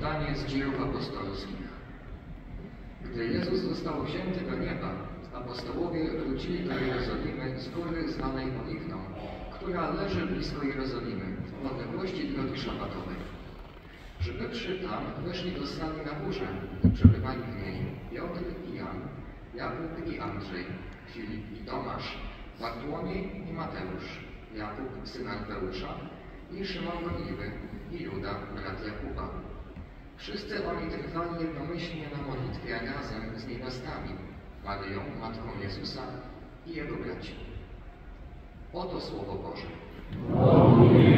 Czytanie z Dziejów Apostolskich. Gdy Jezus został wzięty do nieba, apostołowie wrócili do Jerozolimy z góry zwanej Oliwną, która leży blisko Jerozolimy, w odległości drogi szabatowej. Przybywszy tam, weszli do sali na górze i przebywali w niej Piotr i Jan, Jakub i Andrzej, Filip i Tomasz, Bartłomiej i Mateusz, Jakub syn Alfeusza i Szymon Gorliwy i Juda, brat Jakuba. Wszyscy oni trwali jednomyślnie na modlitwie razem z niewiastami, Maryją, matką Jezusa i jego braćmi. Oto Słowo Boże.